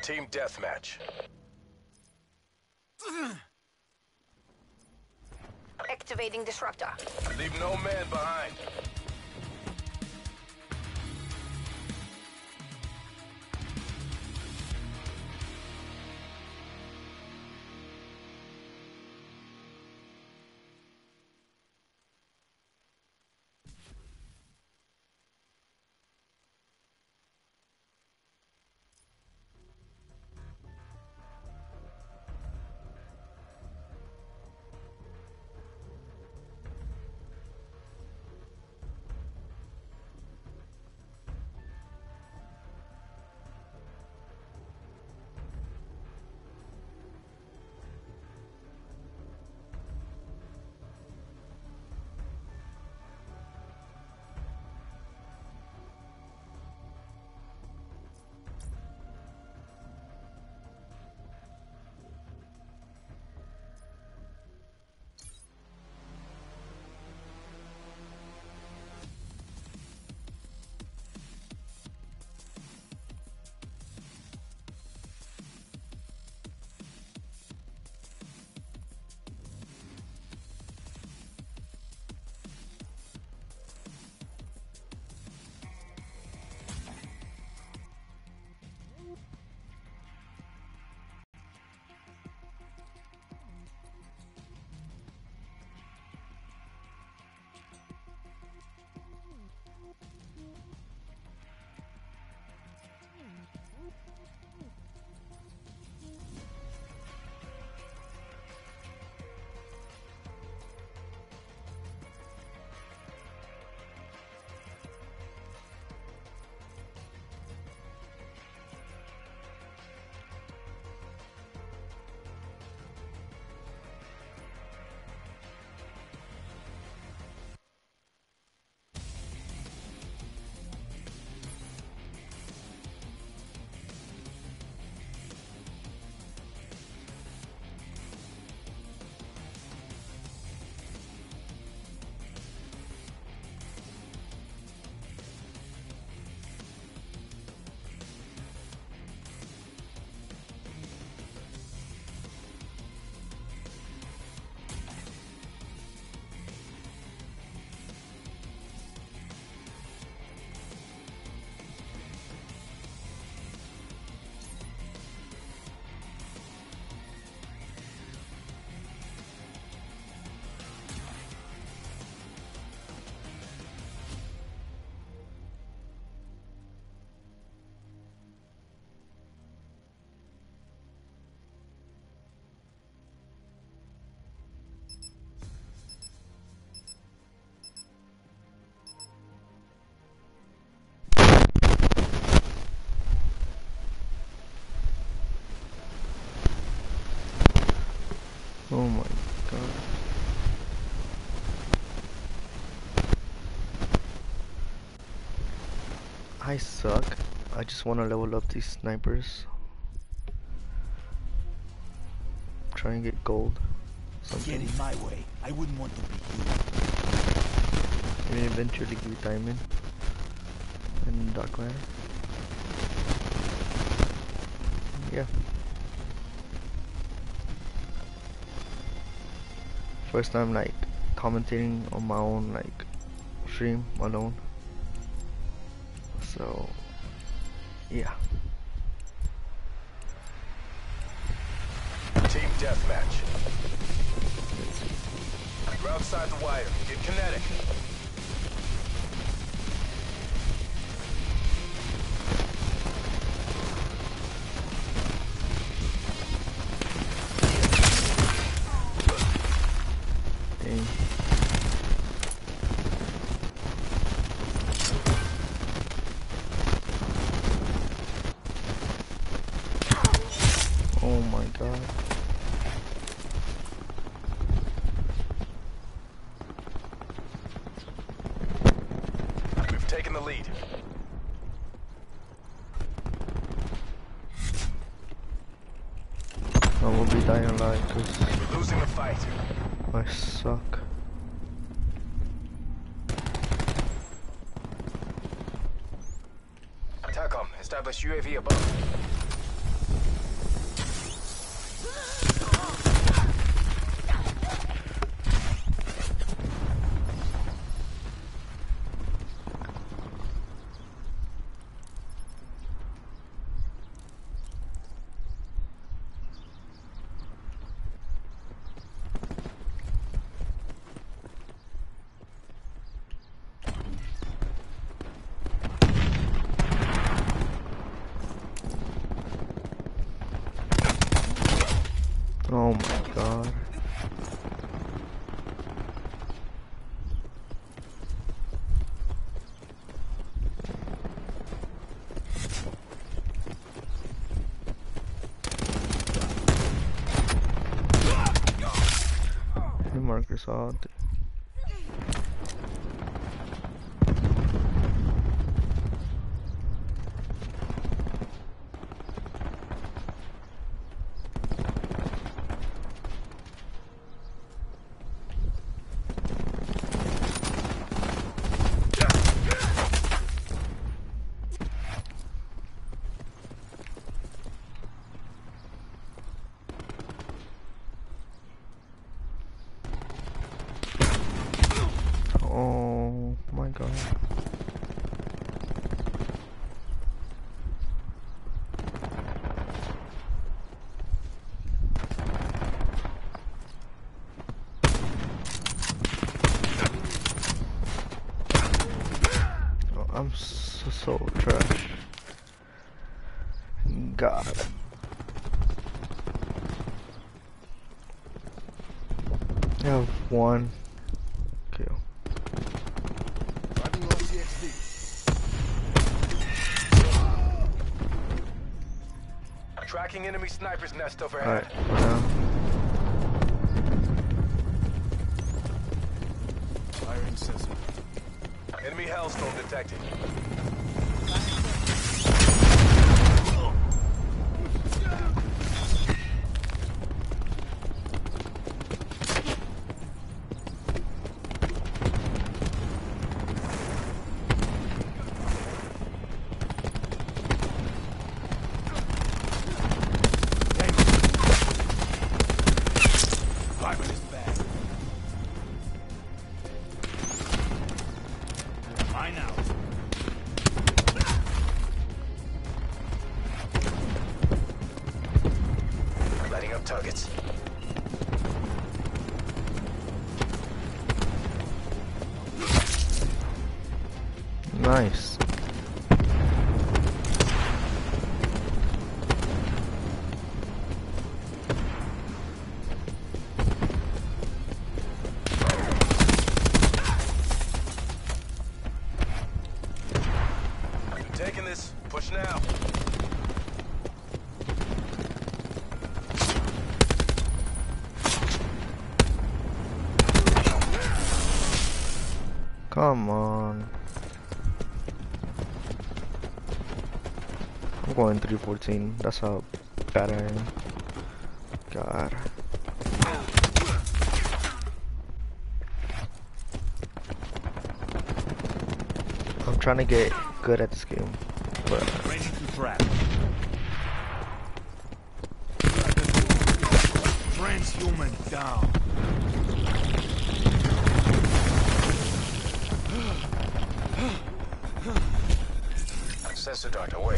Team deathmatch. Activating disruptor. Leave no man behind. Oh my god. I suck. I just want to level up these snipers. Try and get gold. Something. Get in my way. I wouldn't want to be you. Maybe eventually get diamond and dark matter. Yeah. First time like commentating on my own like stream alone. So yeah. Team deathmatch. You're outside the wire. Get kinetic. Dang. Oh my god. We've taken the lead. I will be dying alive because We're losing the fight. I suck. TACOM, establish UAV above. COD. Oh my god. Oh, I'm so trash. God. I have one kill. Driving on CXD. Tracking enemy sniper's nest overhead. Alright, for now. Firing sensor. Enemy hellstorm detected. Firing is bad. Mine out. Lighting up targets. Nice. Taking this. Push now. Come on. I'm going 314. That's how bad I am. God. I'm trying to get good at this game, but Ready to trap. Transhuman down. Sensor dart away.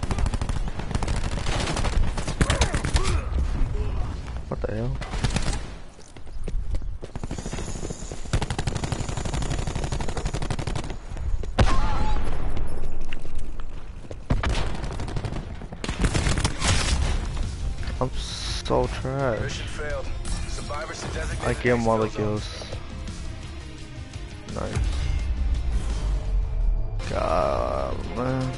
what the hell? I'm so trash. Mission failed. Survivors to designate. I give him all the kills. Nice. God, man.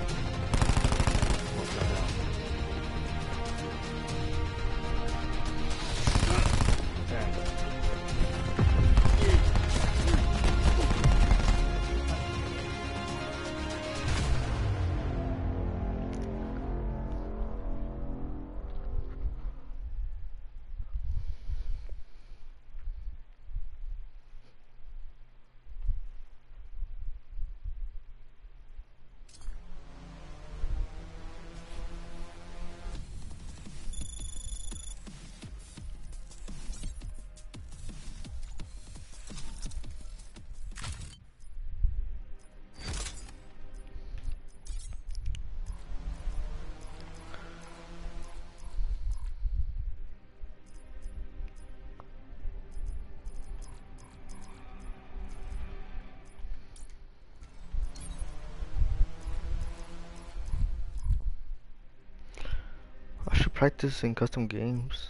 I should practice in custom games.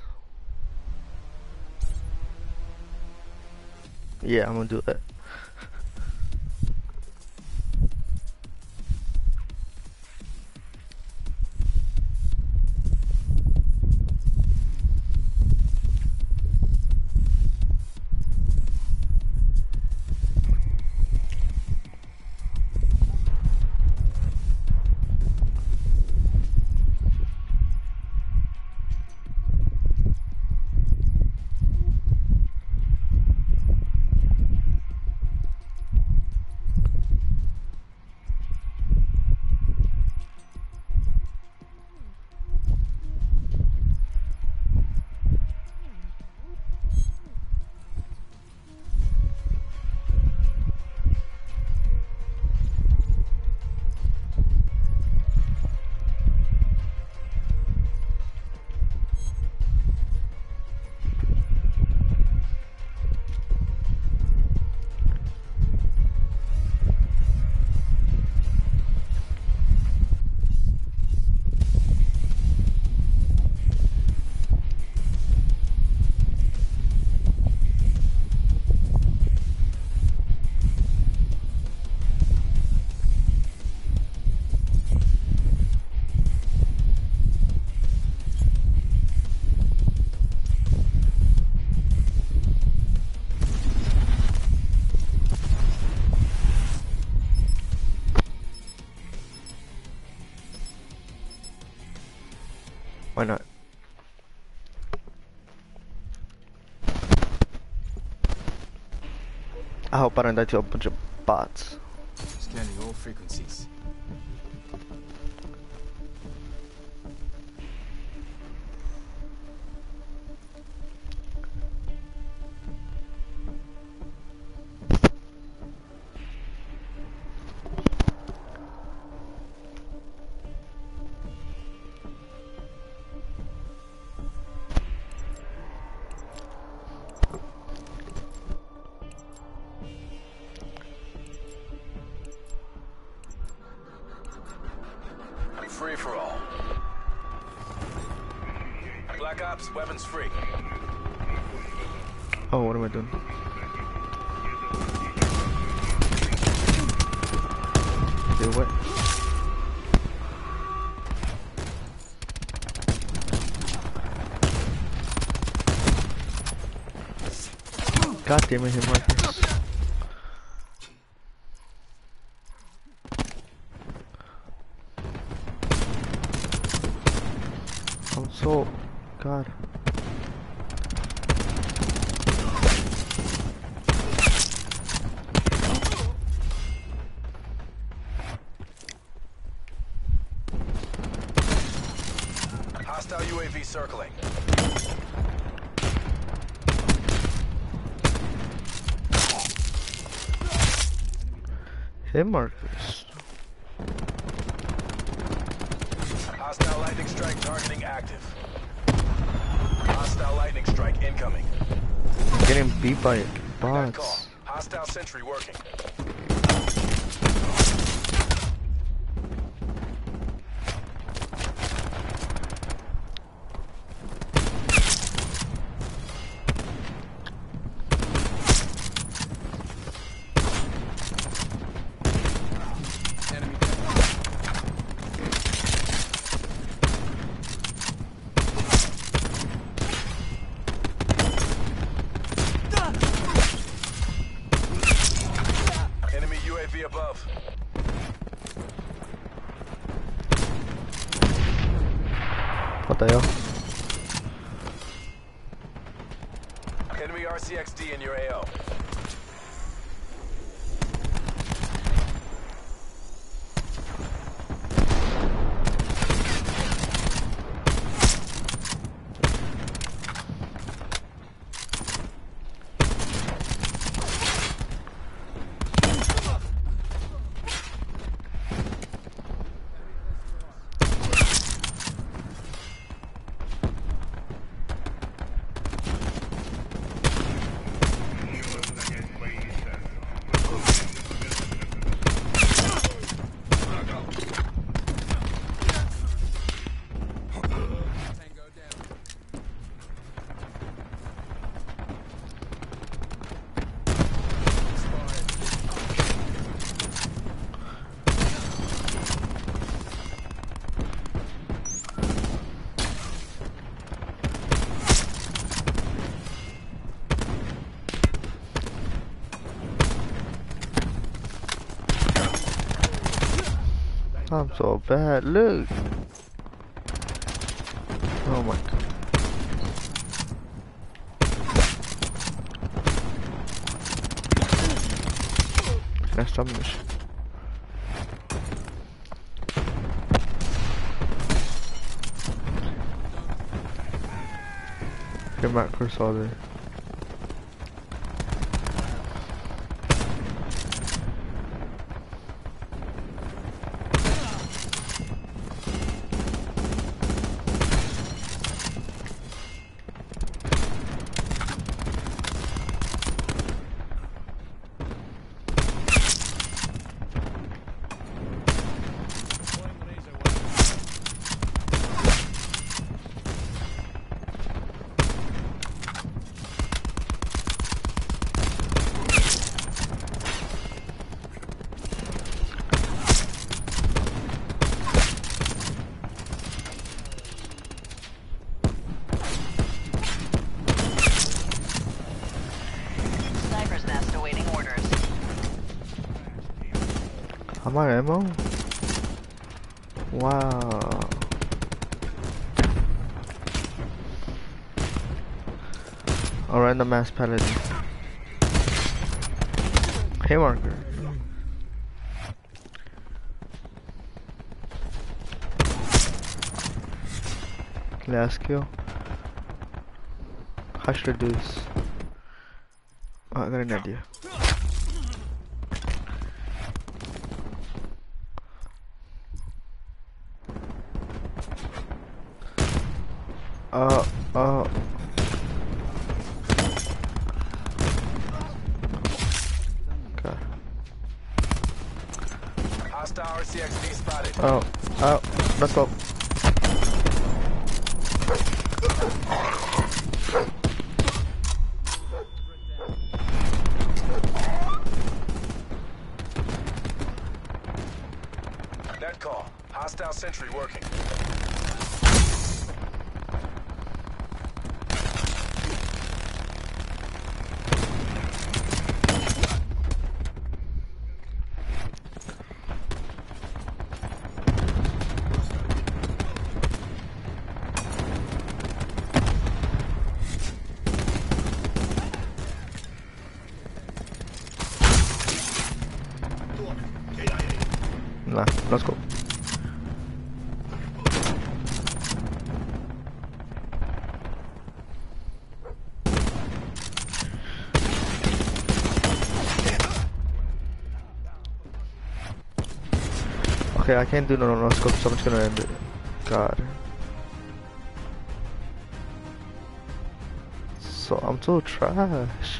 Yeah, I'm gonna do that. Why not? I hope I don't die to a bunch of bots. Scanning all frequencies. Free for all. Black Ops, weapons free. Oh, what am I doing? Do what? God damn it, hit Marcus. I'm so... God. Hostile UAV circling. Hit Marcus. Hostile lightning strike targeting active. Hostile lightning strike incoming. I'm getting beat by That call. bots. Hostile sentry working. Enemy Enemy UAV above. What the hell? Enemy RCXD in your AO. I'm so bad. Look. Oh my god. Can I stop this? Get back, Chris, all day. Sniper's nest awaiting orders. Am I ammo? Wow. I'll run the mass paladin. Hey marker. Last kill. How should I do this? Oh, I got an idea. God. Hostile RCXD spotted. Oh, let's go. Net call. Hostile sentry working. Nah, let's go. Okay, I can't do no scope, so I'm just gonna end it. God. So I'm so trash.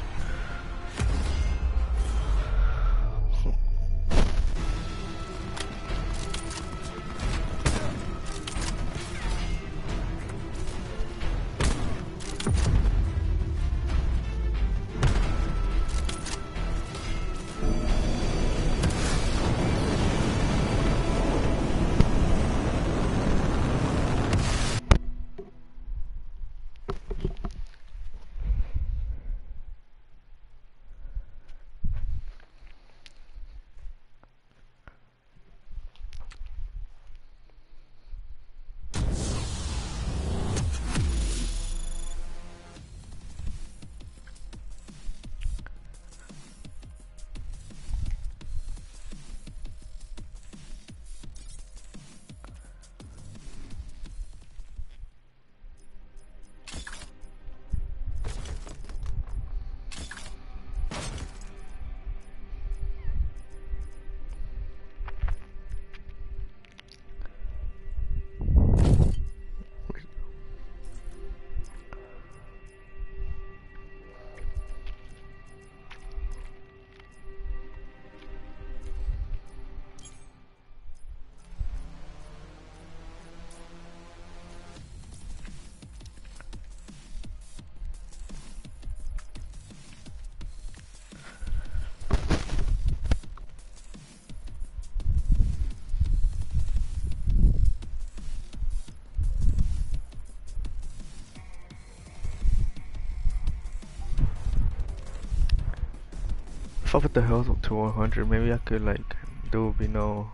If I put the health up to 100, maybe I could like there will be no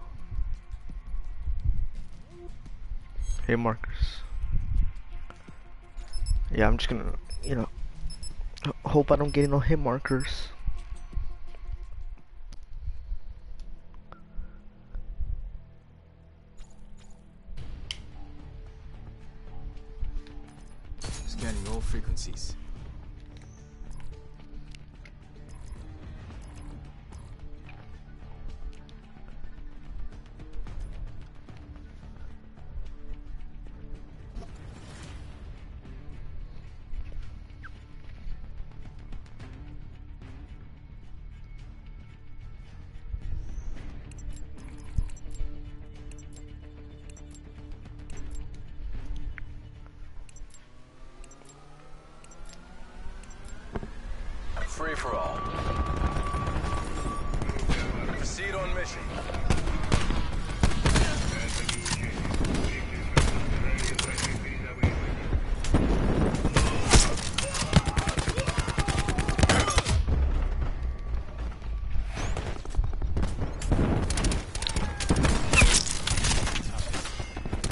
hit markers. Yeah, I'm just gonna, you know, hope I don't get no hit markers. Scanning all frequencies. Free for all. Proceed on mission.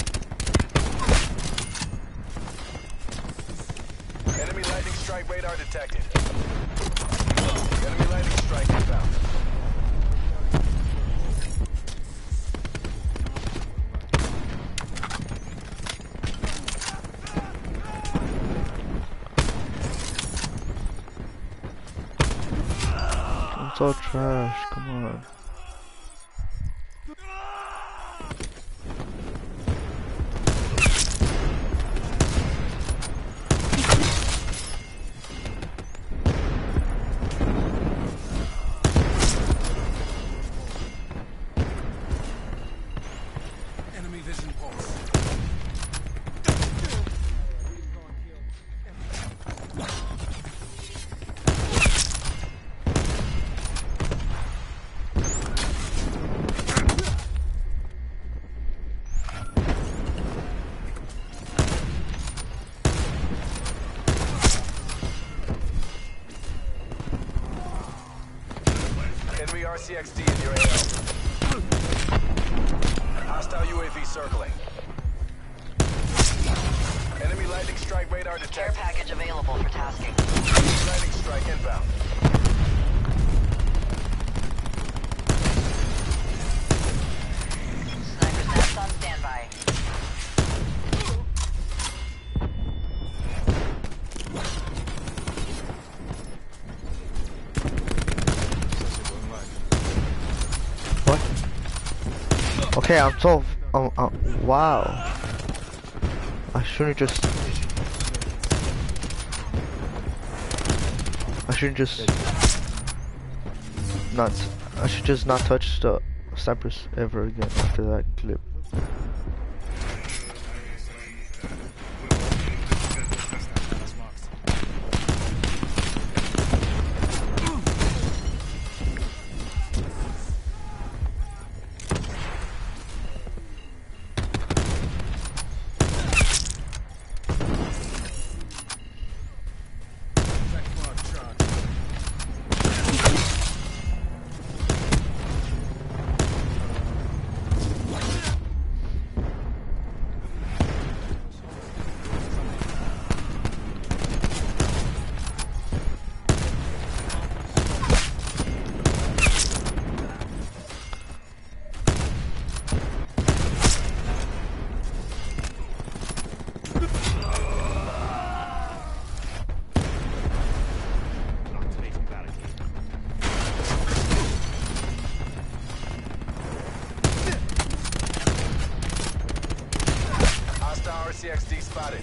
Enemy lightning strike radar detected. detected. Enemy lightning strike inbound. I'm so trash, come on. Enemy vision pulse. Enemy RCXD in your AO. Hostile UAV circling. Enemy lightning strike radar Care detected. package available for tasking. Lightning strike inbound. Sniper's nest on standby. What? Okay, I'm so... wow. I shouldn't just... not... I should just not touch the snipers ever again after that clip. RCXD spotted.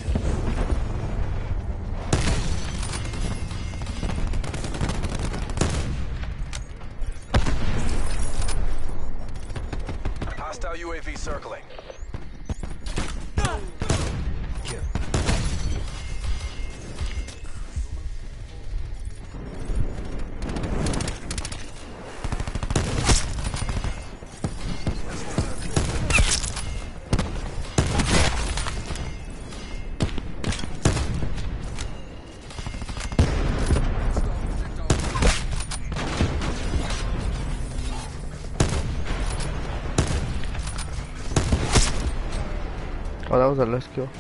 Hostile UAV circling. Oh, that was a last kill.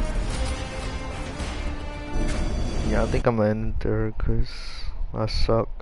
Yeah, I think I'm gonna end there because I suck.